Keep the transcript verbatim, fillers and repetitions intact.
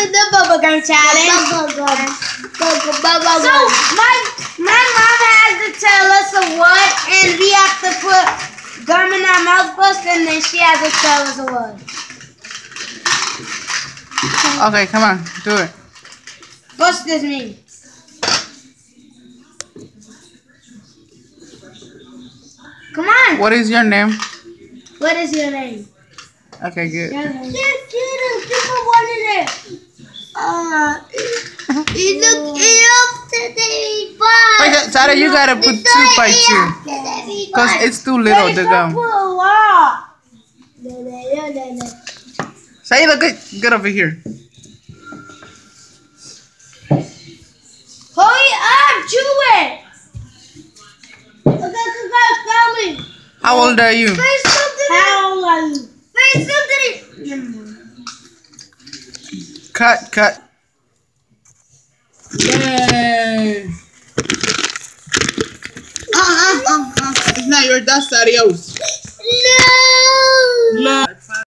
the bubblegum challenge. Bubblegum. Bubblegum. So my my mom has to tell us a word, and we have to put gum in our mouth first, and then she has to tell us a word. Okay, come on, do it. What's this mean? Come on. What is your name? What is your name? Okay, good. Just get him. Just put one in there. Uh, it look up to the box. Wait, Tara, you gotta put two by two. Because it's too little, the gum. Say, look, get, get over here. Hurry up, chew it. Okay, okay, tell me. How old are you? Say something. How old are you? Say something. Cut, cut. Yay! Uh, uh, uh, uh. It's not your dust, adios. No. No.